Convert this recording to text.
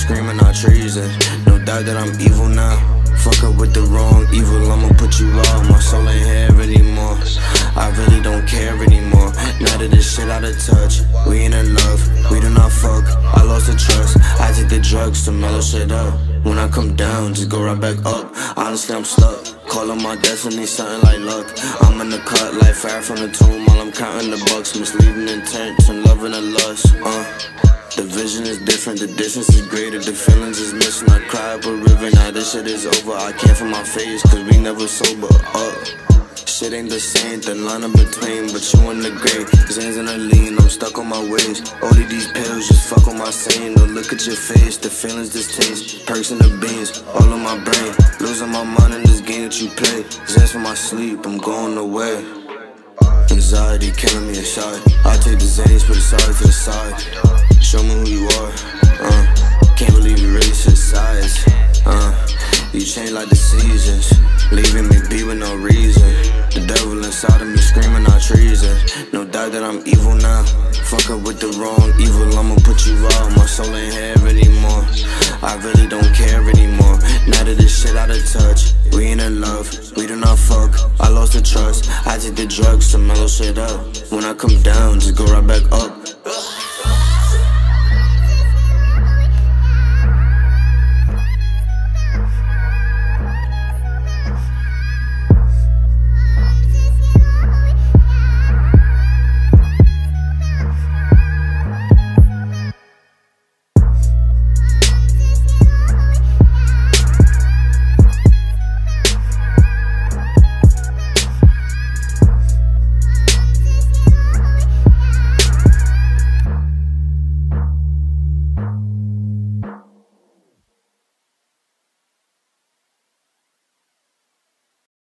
screaming out treason. No doubt that I'm evil now. Fuck up with the wrong evil, I'ma put you out. My soul ain't here anymore. I really don't care anymore. Now that this shit out of touch, we ain't in love, we do not fuck. I lost the trust, I take the drugs to mellow shit up. When I come down, just go right back up. Honestly, I'm stuck. Calling my destiny, something like luck. I'm in the cut like fire from the tomb while I'm counting the bucks. Misleading intent and loving the lust. The vision is different, the distance is greater, the feelings is missing. I cry up a river, now this shit is over. I can't feel my face, cause we never sober up. Shit ain't the same, the line in between, but you in the grave. Zans in the lean, I'm stuck on my ways. All of these pills just fuck on my scene. Don't look at your face, the feelings distaste. Perks in the beans, all in my brain. Losing my mind in this game that you play. Zans for my sleep, I'm going away. Anxiety killing me inside. I take the Xannys, put the side to the side. Show me who you are. Can't believe you really switched sides. You change like the seasons, leaving me be with no reason. The devil inside of me screaming out treason. No doubt that I'm evil now. Fuck up with the wrong evil, I'ma put you out. My soul ain't here anymore. I really don't care anymore. Now that this shit out of touch, we ain't in love, we do not fuck. I lost the trust, I take the drugs to mellow shit up. When I come down, just go right back up.